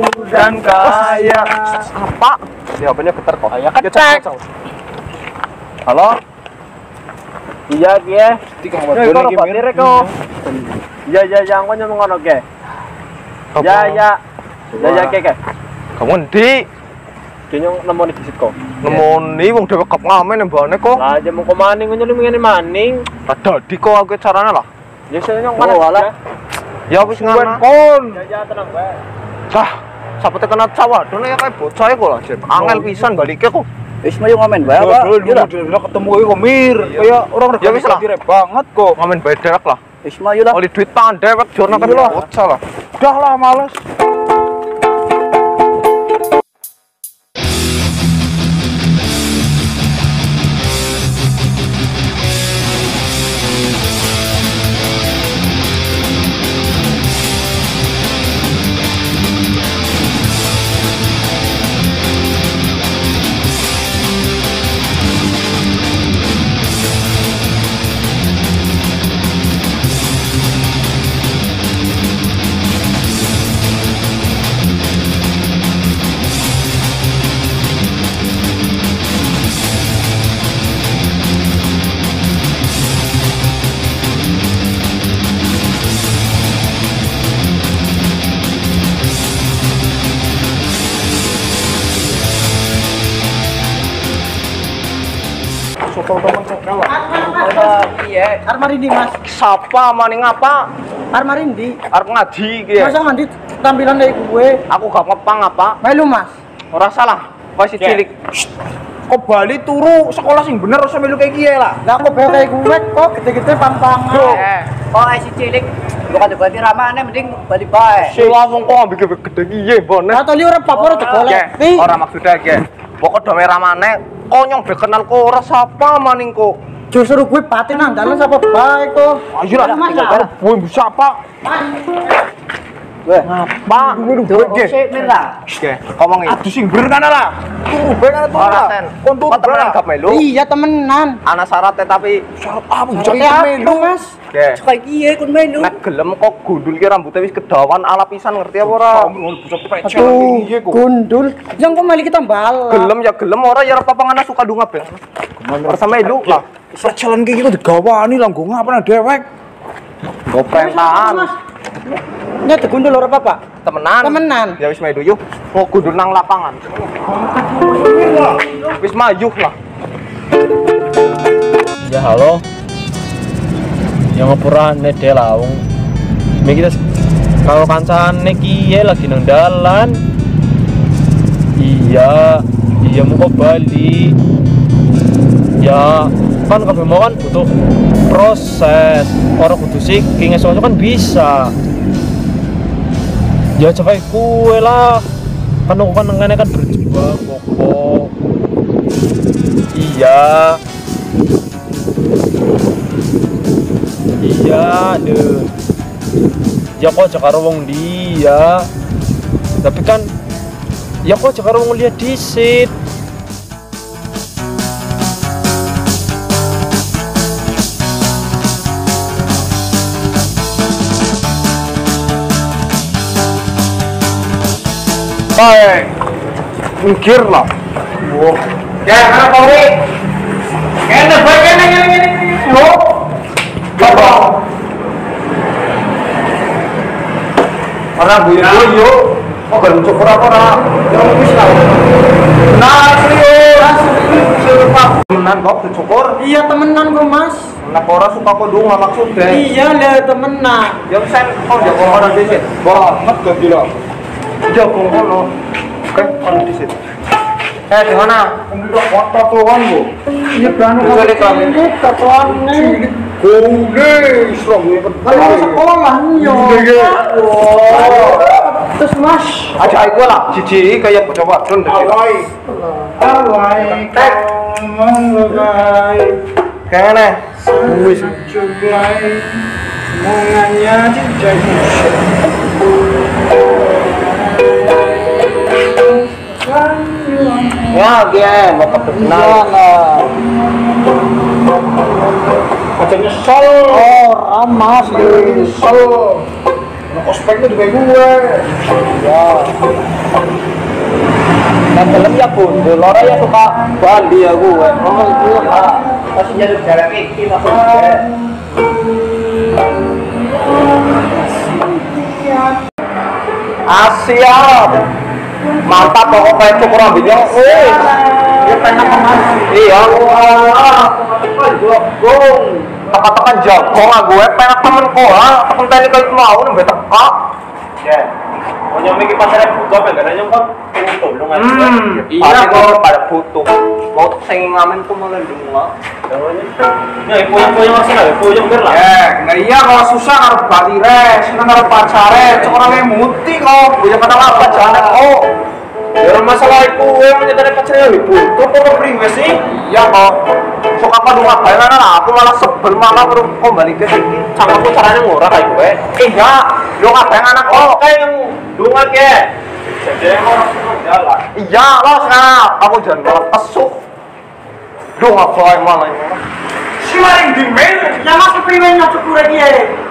dan kaya. Apa? Jawabannya getar kok. Ya kecek. Halo? Iya kie. Ya, kok robot kok. Ya aku nyamuk ngono ke. Ya ke. Kamu ndi? Kene nemoni disit kok. Nemoni wong dhewe kep ngamen mbane kok. Lah aja mau maning nyeli ngene maning. Dadi kok aku carane lah. Ya saya nyong mana. Ya wis ngono. Ya tenang bae. Cah, sampe kena cawah, dene ya kae bocah kok lah, Jep. Angel pisan balike kok. Wis mayu ngamen bae apa? Udah ketemu kowe kok mir. Kaya orang Ya wis lah. banget kok. Ngamen bae dewek lah. Wis mayu lah. Oli duit tangan dewek jorno kan bocah lah. Udah lah males. Iya, Armarindi Mas. Sapa maning apa? Armarindi. Arep ngaji iki ya. Masa nganti tampilan dari gue. Aku gak ngepang apa? Melu Mas. Ora salah. Masih cilik. Kok Bali turu sekolah sing bener usah melu kayak kiye lah. Lah kok bae kayak gue kok gede-gede pampangan. Kok si cilik bukan ganti ramane mending balik bae. Si langsung kok ambek gede kiye mbone. Atau li ora papor tegolek. Ora maksudnya ge. Pokok dome ramane konyong be kenal kok ora sapa maning kok. Justru gue patin andalan sapa bae kok. Ayo lah. Kowe bisa apa? Weh, Ngapa? Sik mirah. Oke, ngomong iki. Aduh sing bener kan lah. Turu ben kan turu. Ora ten. Kontur Kok temenan gak melu? iya temenan. Ana syaratnya tapi Syarat apa? Syaratnya apa, Mas? oke. Kayak kiye kon melu. Nek gelem kok gundul ki rambutnya wis kedawan ala pisan ngerti apa ora? Aduh, gundul. Yang kok mali kita bal. Gelem ya gelem ora ya ora papangan suka dungap ya. Ora sama melu lah. Jalan kayak gitu digawani lah nggo ngapa dewek. Gopengan. Nya digundul ora apa-apa. Temenan. Temenan. Ya wis melu yuk. Mau gundul nang lapangan. Wis maju lah. Ya halo. Yang ngepurane deh lah wong. Iki kita kalau kancane kiye lagi nang dalan. Iya mau ke Bali. Ya kan kabeh mau kan butuh proses. Orang kudu sih kinges kan bisa. Ya coba kue lah. Kan aku kan ngene kan berjuang pokok. Iya, deh. Ya kok cakar wong dia. Tapi kan ya kok cakar wong lihat disit. Baik. Mikir lah. Wah. Ya, mana kowe? Kene bae kene. Yo. Bapak. Ora guyu-guyu. Kok gak lucu ora-ora. Ya wis lah. Nah, serius. Pak, temenan kok dicukur. Iya temenan kok Mas. Nek ora suka kodunga maksudnya. Iya lah temenan. Ya sen kok jago ora disit. Banget ganti lah. Jago ngono. Oke, ora disit. Di mana? Untuk waktu tuan bu. Iya kan Balik kami. ini katuannya. Kone Islam ini Kalau sekolah yo. Terus Mas. Aja aku lah, cici kayak coba dun. Alai. Kene. Wis jugai. Monganya jadi. Ya, dia mau kebetulan. Aja nyesel. Oh, Mas. Nyesel. ospeknya juga gue. Ya. Kan dalam ya bundul, orang ya suka Bali ya gue. Oh gue Masih jadi jalan kiki lah. Siap. Mantap pokoknya cukur rambutnya. Dia pengen kemas. Iya. Jagung. Tekan-tekan jagung lah gue pengen temen kok. Temen tadi kalau itu mau nambah teka. ya. Oh nyampe ke pasarnya butuh apa enggak nanya kok butuh lu nggak Iya kok pada butuh. Mau sing ngamen tuh malah dunga. Ya punya masalah ya punya lah. Nah iya kalau susah harus batire, seneng harus pacare, cok orangnya muti kok. Punya kata apa jangan kok. Ya masalah itu yang nyetane pacarnya ibu. Kok kok priwe sih? Iya kok. Sok apa lu ngapain lah aku malah sebel malah kok balik ke sini. Sama aku caranya ngurah kayak gue. Iya, lu ngapain anak kok? Kayak yang dunga ke. Jadi orang jalan. Iya, lo sekarang aku jangan malah pesuk. Lu ngapain malah ini? Si maring di mail, yang masuk priwe nyocok gue dia.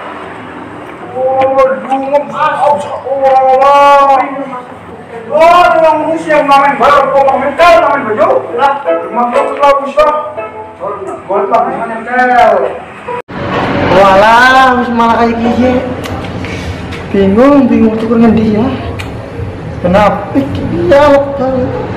Oh, dungem Allah. Oh, yang ngurus yang ngamen baru kok ngamen baju. Lah, mangkok lah bisa. Boleh lah bisa nempel. Walah, wis malah kayak gini. Bingung tukur ngendi ya. Kenapa dia lokal?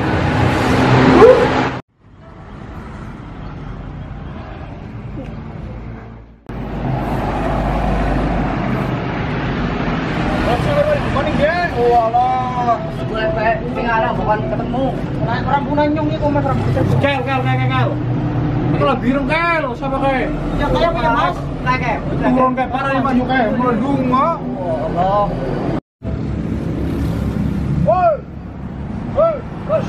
Gue pengarang bukan ketemu. Rambunan nyong itu mas rambunan. Kel. Itu lah biru kel, siapa kayak? Ya kayak apa ya mas? Kayak. Turun kayak parah ya maju kayak melendung nggak? Allah. Woi,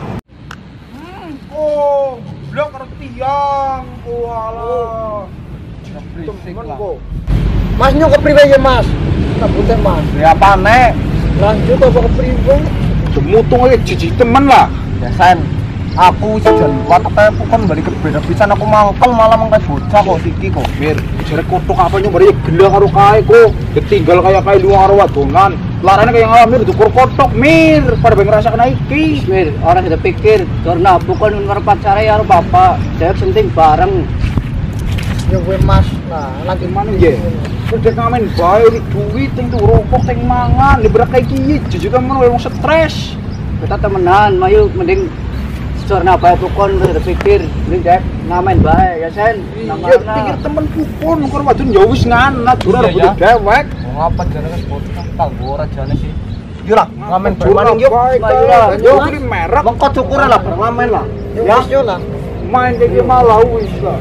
oh, blok karo tiang, walah. Temen kok. Mas nyong ke priwe ya mas? Rambutnya mas. Ya apa nek? Lanjut apa ke priwe? Mutung aja jijik temen lah. Ya Sen, aku sejan watak kayak bukan balik ke beda pisan aku mangkel malah mangkai bocah kok siki kok. Mir, jare kotok apa nyoba ya gila karo kae kok. Ketinggal kayak lu karo wadongan. Larane kayak ngamir dukur kotok mir pada pengen ngerasakan iki. Mir, orang sudah pikir karena bukan nomor pacar ya bapak. Saya penting bareng. Nyong gue mas. Nah, lagi Mana ya? Udah ngamen bae di duit yang tuh rokok yang mangan, liberak kayak gini, jujur kan mana yang stres. Kita temenan, mayu mending secorna bae pukon udah pikir, mending dek ngamen bae ya Sen. Iya, pikir temen pukun, ngkor wadon ya wis ngana, jurah udah dewek. ngapa jane wis bocah tak ora jane sih. Yo lah, ngamen jurah yo. Yo kiri merek. Mengko cukur lah, ngamen lah. Ya wis yo lah. Main kayak malah wis lah.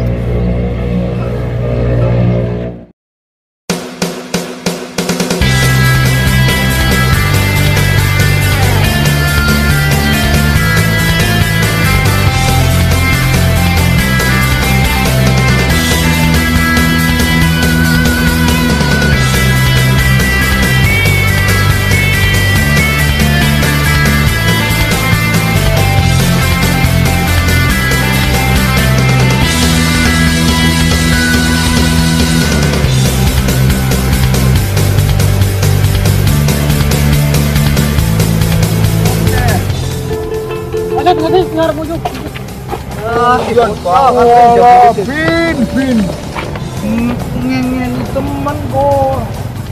Bin. Ngengin teman kok.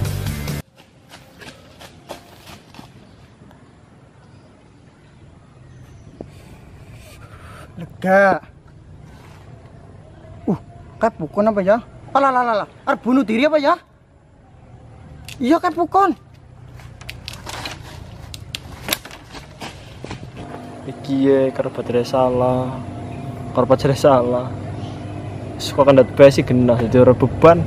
Lega. Kayak pukon apa ya? Alah. Arep bunuh diri apa ya? Iya kayak pukon. Iki ya karo baterai salah. Karo pacarnya salah. Suka kan dat besi genah jadi orang beban.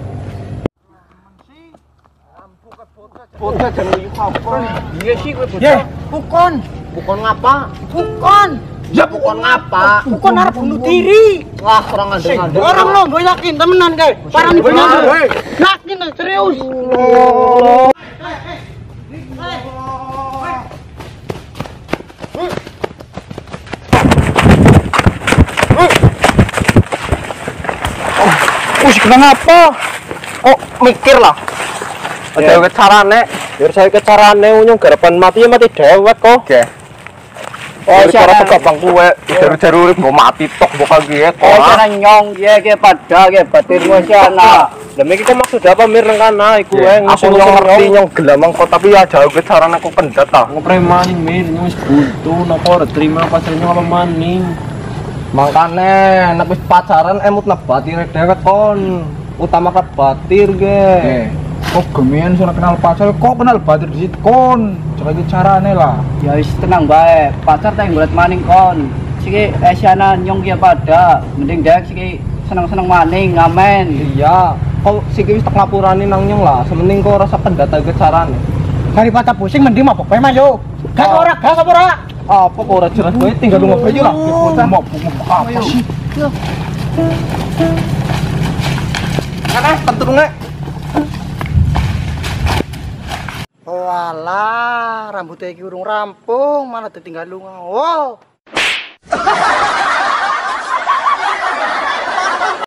Bocah jangan apa. Iya sih gue Ya, pukon. Pukul ngapa? Pukon. Ya pukul ngapa? Pukon arep bunuh diri. Wah, kurang ngandeng-ngandeng. Orang lo gue yakin temenan kayak. Parah nih bener. Yakin serius. Kenapa? Kok mikir lah? Ada wit carane. Biar saya ke carane unyung garapan mati ya mati dewek kok. Oke. Oh, cara siapa? tegak bang kuwe, jaru-jaru urip mbok mati tok mbok kaya Oh, cara nyong ya ke pada ke batirmu sana. Lah iki kok maksud apa mir nang kana iku wae aku yang ngerti nyong gelamang kok tapi ya jauh ke carane aku kendat ta. ngopre maning mir wis buntu napa ora terima pasarnya apa maning. Makane nek wis pacaran emut nebatir dhewek kon. Utama ke batir ge. Kok gemian sudah kenal pacar, kok kenal batir disit kon. Coba iki carane lah. Ya wis tenang bae. Pacar teh golek maning kon. Siki sana nyong ya pada. Mending dek siki seneng-seneng maning ngamen. Iya, kok siki wis tak ngapurani nang nyong lah. Sementing kok rasa kendat ke carane. Daripada pusing mending mabok bae mah yo. Gas ora, gas apa ora? Apa kok ora jelas bae tinggal lunga bae lah. Bocah mabok apa sih? Ana tentu nek. Walah, rambutnya iki urung rampung, malah ditinggal lunga. Wow.